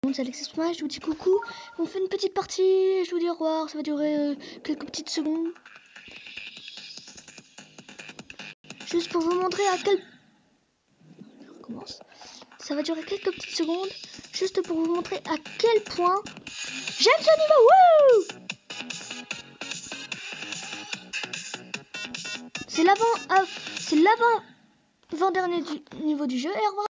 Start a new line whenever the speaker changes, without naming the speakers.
C'est Alexis Moi, je vous dis coucou. On fait une petite partie, je vous dis au revoir. Ça va durer quelques petites secondes. Juste pour vous montrer à quel... Je recommence. Ça va durer quelques petites secondes. Juste pour vous montrer à quel point j'aime ce niveau. Wouh! C'est l'avant-dernier niveau du jeu. Et au revoir.